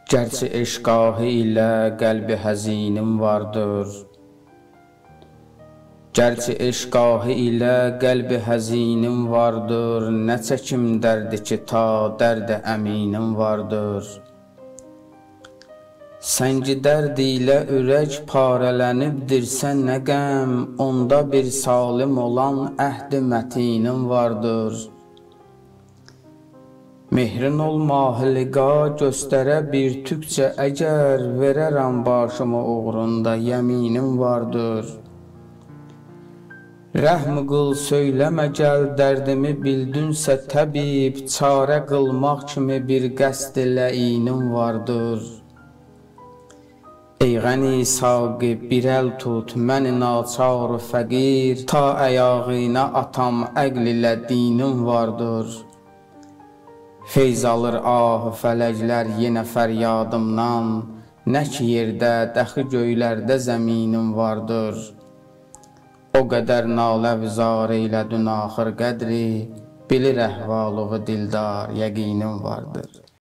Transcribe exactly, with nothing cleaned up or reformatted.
Gerçi eşqahı ilə qəlbi həzinim vardır. Gerçi eşqahı ilə qəlbi həzinim vardır. Nə çəkim dərdi ki, ta dərdə əminim vardır. Səngi dərd ilə ürək parələnibdirsə nə qəm, onda bir salim olan əhd-i mətinim vardır. Mehrin olma liqa göstərə bir tükcə əgər, verərəm başımı uğrunda yəminim vardır. Rəhm qıl söyləmə gəl, dərdimi bildinsə təbib, çarə qılmaq kimi bir qəsd ləinim vardır. Ey qəni saqi bir əl tut, məni naçar fəqir, ta əyağına atam əql ilə dinim vardır. Feyz alır ah fələklər yenə fəryadımdan, nə ki yerdə, dəxi göylərdə zəminim vardır. O qədər nalə vizar eylədün axır qədri, bilir əhvalığı dildar yəqinim vardır.